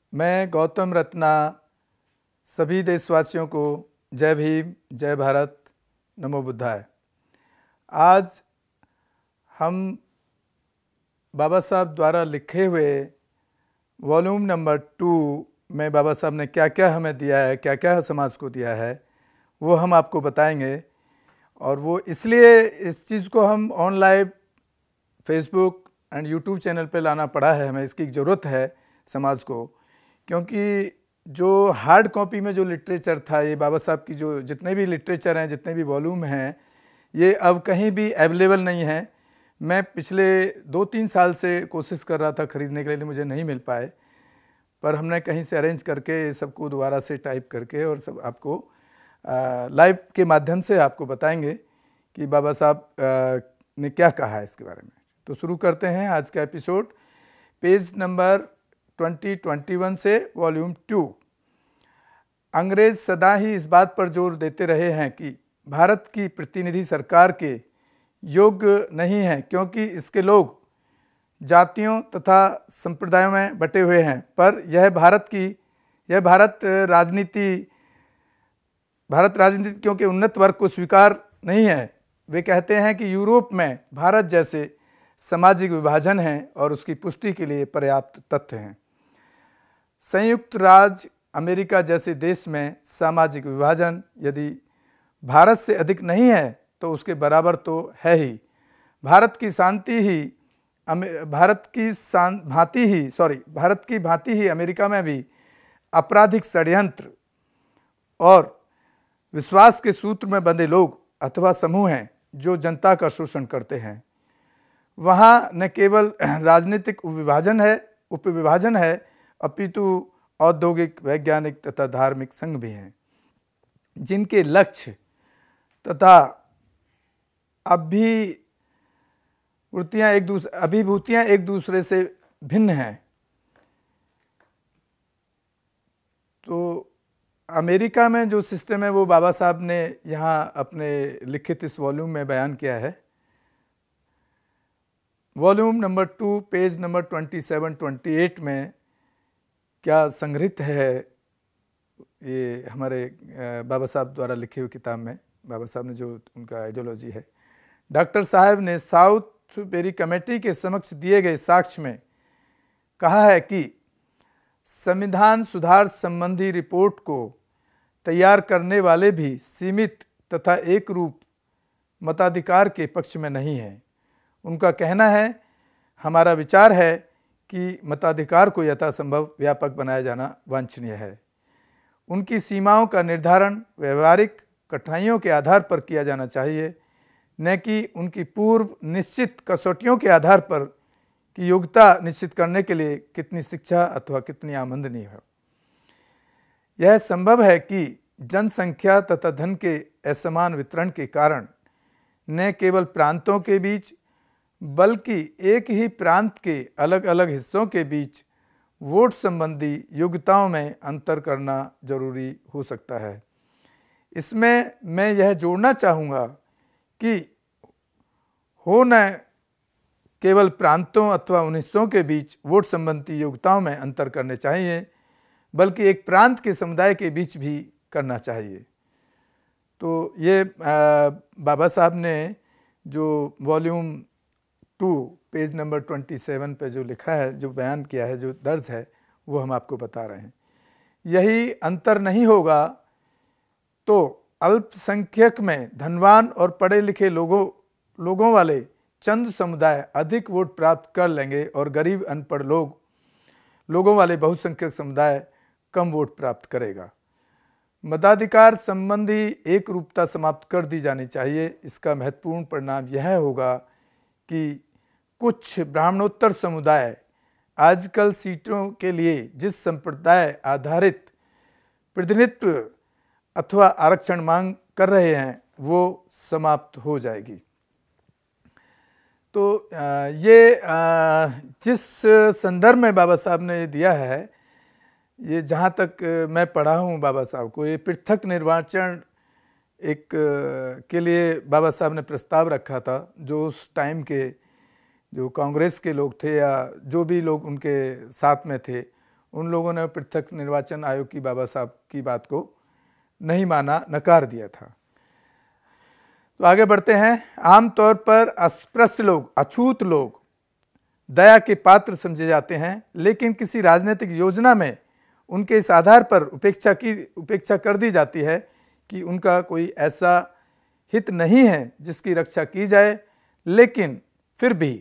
मैं गौतम रत्ना सभी देशवासियों को जय भीम, जय भारत, नमो बुद्धाय। आज हम बाबा साहब द्वारा लिखे हुए वॉल्यूम नंबर 2 में बाबा साहब ने क्या क्या हमें दिया है, क्या क्या समाज को दिया है, वो हम आपको बताएंगे। और वो इसलिए इस चीज़ को हम online Facebook and YouTube channel पे लाना पड़ा है, हमें इसकी ज़रूरत है समाज को, क्योंकि जो हार्ड कॉपी में जो लिटरेचर था, ये बाबा साहब की जो जितने भी लिटरेचर हैं, जितने भी वॉल्यूम हैं, ये अब कहीं भी अवेलेबल नहीं है। मैं पिछले 2-3 साल से कोशिश कर रहा था खरीदने के लिए, मुझे नहीं मिल पाए, पर हमने कहीं से अरेंज करके सबको दोबारा से टाइप करके और सब आपको लाइव के माध्यम से आपको बताएंगे कि बाबा साहब ने क्या कहा है इसके बारे में। तो शुरू करते हैं आज का एपिसोड, पेज नंबर 2021 से वॉल्यूम 2। अंग्रेज सदा ही इस बात पर जोर देते रहे हैं कि भारत की प्रतिनिधि सरकार के योग्य नहीं है, क्योंकि इसके लोग जातियों तथा संप्रदायों में बटे हुए हैं। पर यह भारत राजनीतिज्ञों के उन्नत वर्ग को स्वीकार नहीं है। वे कहते हैं कि यूरोप में भारत जैसे सामाजिक विभाजन है और उसकी पुष्टि के लिए पर्याप्त तथ्य हैं। संयुक्त राज्य अमेरिका जैसे देश में सामाजिक विभाजन यदि भारत से अधिक नहीं है तो उसके बराबर तो है ही। भारत की भांति ही अमेरिका में भी आपराधिक षड्यंत्र और विश्वास के सूत्र में बंधे लोग अथवा समूह हैं जो जनता का शोषण करते हैं। वहाँ न केवल राजनीतिक उपविभाजन है अपितु औद्योगिक, वैज्ञानिक तथा धार्मिक संघ भी हैं, जिनके लक्ष्य तथा अभिभूतियाँ एक दूसरे से भिन्न हैं। तो अमेरिका में जो सिस्टम है वो बाबा साहब ने यहाँ अपने लिखित इस वॉल्यूम में बयान किया है। वॉल्यूम नंबर 2 पेज नंबर 27-28 में क्या संग्रहित है, ये हमारे बाबा साहब द्वारा लिखे हुए किताब में बाबा साहब ने जो उनका आइडियोलॉजी है। डॉक्टर साहब ने साउथ बेरी कमेटी के समक्ष दिए गए साक्ष्य में कहा है कि संविधान सुधार संबंधी रिपोर्ट को तैयार करने वाले भी सीमित तथा एक रूप मताधिकार के पक्ष में नहीं हैं। उनका कहना है, हमारा विचार है कि मताधिकार को यथासंभव व्यापक बनाया जाना वांछनीय है। उनकी सीमाओं का निर्धारण व्यवहारिक कठिनाइयों के आधार पर किया जाना चाहिए, न कि उनकी पूर्व निश्चित कसौटियों के आधार पर कि योग्यता निश्चित करने के लिए कितनी शिक्षा अथवा कितनी आमदनी हो। यह संभव है कि जनसंख्या तथा धन के असमान वितरण के कारण न केवल प्रांतों के बीच बल्कि एक ही प्रांत के अलग अलग हिस्सों के बीच वोट संबंधी योग्यताओं में अंतर करना जरूरी हो सकता है। इसमें मैं यह जोड़ना चाहूँगा कि न केवल प्रांतों अथवा उन हिस्सों के बीच वोट संबंधी योग्यताओं में अंतर करने चाहिए, बल्कि एक प्रांत के समुदाय के बीच भी करना चाहिए। तो ये बाबा साहब ने जो वॉल्यूम 2 पेज नंबर 27 पे जो लिखा है, जो बयान किया है, जो दर्ज है, वो हम आपको बता रहे हैं। यही अंतर नहीं होगा तो अल्पसंख्यक में धनवान और पढ़े लिखे लोगों वाले चंद समुदाय अधिक वोट प्राप्त कर लेंगे और गरीब अनपढ़ लोगों वाले बहुसंख्यक समुदाय कम वोट प्राप्त करेगा। मताधिकार संबंधी एक रूपता समाप्त कर दी जानी चाहिए। इसका महत्वपूर्ण परिणाम यह होगा कि कुछ ब्राह्मणोत्तर समुदाय आजकल सीटों के लिए जिस संप्रदाय आधारित प्रतिनिधित्व अथवा आरक्षण मांग कर रहे हैं वो समाप्त हो जाएगी। तो ये जिस संदर्भ में बाबा साहब ने दिया है, ये जहाँ तक मैं पढ़ा हूँ बाबा साहब को, ये पृथक निर्वाचन के लिए बाबा साहब ने प्रस्ताव रखा था। जो उस टाइम के जो कांग्रेस के लोग थे या जो भी लोग उनके साथ में थे, उन लोगों ने पृथक निर्वाचन आयोग की बाबा साहब की बात को नहीं माना, नकार दिया था। तो आगे बढ़ते हैं। आमतौर पर अस्पृश्य लोग, अछूत लोग दया के पात्र समझे जाते हैं, लेकिन किसी राजनीतिक योजना में उनके इस आधार पर उपेक्षा कर दी जाती है कि उनका कोई ऐसा हित नहीं है जिसकी रक्षा की जाए, लेकिन फिर भी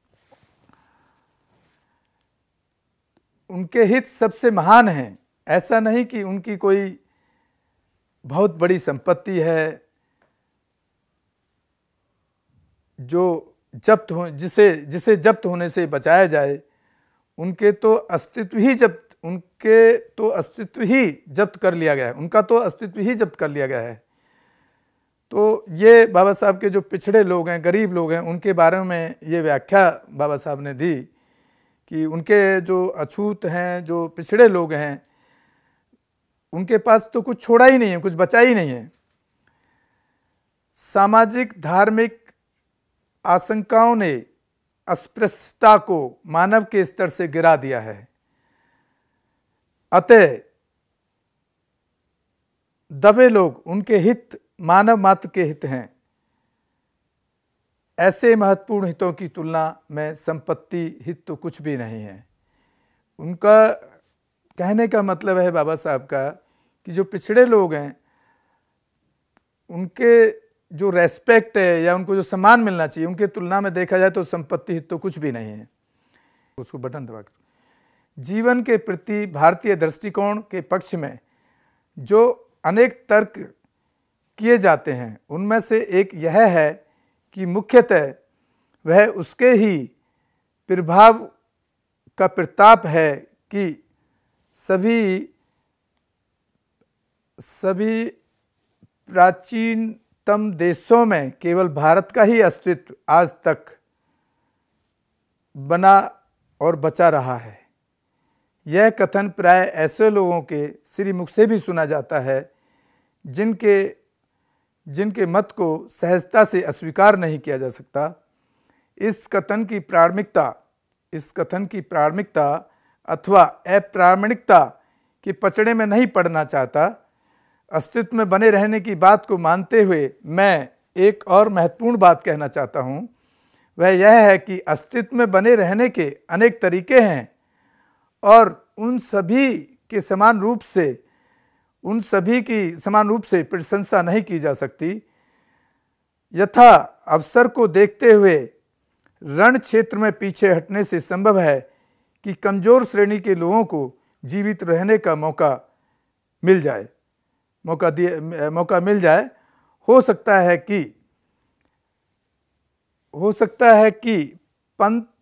उनके हित सबसे महान हैं। ऐसा नहीं कि उनकी कोई बहुत बड़ी संपत्ति है जो जब्त हो, जिसे जब्त होने से बचाया जाए। उनके तो अस्तित्व ही जब्त कर लिया गया है, उनका तो अस्तित्व ही जब्त कर लिया गया है। तो ये बाबा साहब के जो पिछड़े लोग हैं, गरीब लोग हैं, उनके बारे में ये व्याख्या बाबा साहब ने दी कि उनके जो अछूत हैं, जो पिछड़े लोग हैं, उनके पास तो कुछ छोड़ा ही नहीं है, कुछ बचा ही नहीं है। सामाजिक धार्मिक आशंकाओं ने अस्पृश्यता को मानव के स्तर से गिरा दिया है। अतः दबे लोग, उनके हित मानव मात्र के हित हैं। ऐसे महत्वपूर्ण हितों की तुलना में संपत्ति हित तो कुछ भी नहीं है। उनका कहने का मतलब है बाबा साहब का कि जो पिछड़े लोग हैं उनके जो रेस्पेक्ट है या उनको जो सम्मान मिलना चाहिए, उनके तुलना में देखा जाए तो संपत्ति हित तो कुछ भी नहीं है। उसको बटन दबाकर जीवन के प्रति भारतीय दृष्टिकोण के पक्ष में जो अनेक तर्क किए जाते हैं, उनमें से एक यह है कि मुख्यतः वह उसके ही प्रभाव का प्रताप है कि सभी प्राचीनतम देशों में केवल भारत का ही अस्तित्व आज तक बना और बचा रहा है। यह कथन प्राय ऐसे लोगों के श्रीमुख से भी सुना जाता है जिनके मत को सहजता से अस्वीकार नहीं किया जा सकता। इस कथन की प्रामाणिकता अथवा अप्रामाणिकता के पचड़े में नहीं पड़ना चाहता। अस्तित्व में बने रहने की बात को मानते हुए मैं एक और महत्वपूर्ण बात कहना चाहता हूँ। वह यह है कि अस्तित्व में बने रहने के अनेक तरीके हैं और उन सभी की समान रूप से प्रशंसा नहीं की जा सकती। यथा अवसर को देखते हुए रण क्षेत्र में पीछे हटने से संभव है कि कमजोर श्रेणी के लोगों को जीवित रहने का मौका मिल जाए। हो सकता है कि पंत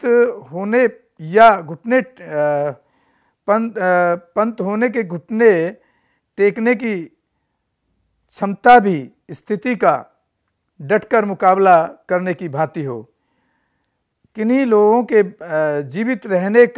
होने के घुटने टेकने की क्षमता भी स्थिति का डटकर मुकाबला करने की भांति हो। किन्हीं लोगों के जीवित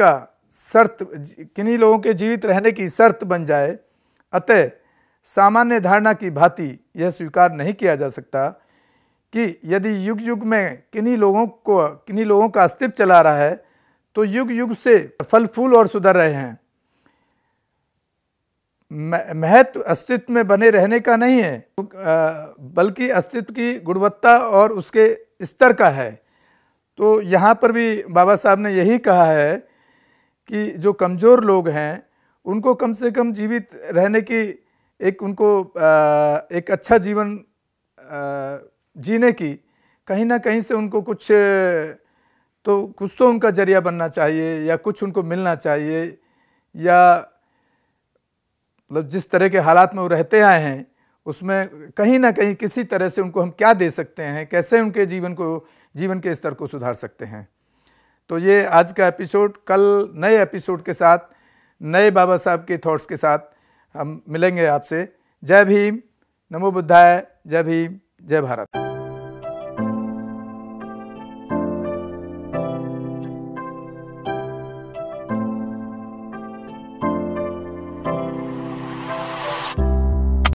रहने की शर्त बन जाए। अतः सामान्य धारणा की भांति यह स्वीकार नहीं किया जा सकता कि यदि युग युग में किन्हीं लोगों का अस्तित्व चला रहा है तो युग युग से फल फूल और सुधर रहे हैं। महत्व अस्तित्व में बने रहने का नहीं है, बल्कि अस्तित्व की गुणवत्ता और उसके स्तर का है। तो यहाँ पर भी बाबा साहब ने यही कहा है कि जो कमज़ोर लोग हैं उनको कम से कम जीवित रहने की एक अच्छा जीवन जीने की कहीं ना कहीं से उनको कुछ तो उनका जरिया बनना चाहिए या कुछ उनको मिलना चाहिए, या मतलब जिस तरह के हालात में वो रहते आए हैं उसमें कहीं ना कहीं किसी तरह से उनको हम क्या दे सकते हैं, कैसे उनके जीवन के स्तर को सुधार सकते हैं। तो ये आज का एपिसोड। कल नए एपिसोड के साथ, नए बाबा साहब के थॉट्स के साथ हम मिलेंगे आपसे। जय भीम, नमो बुद्धाय, जय भीम, जय भारत।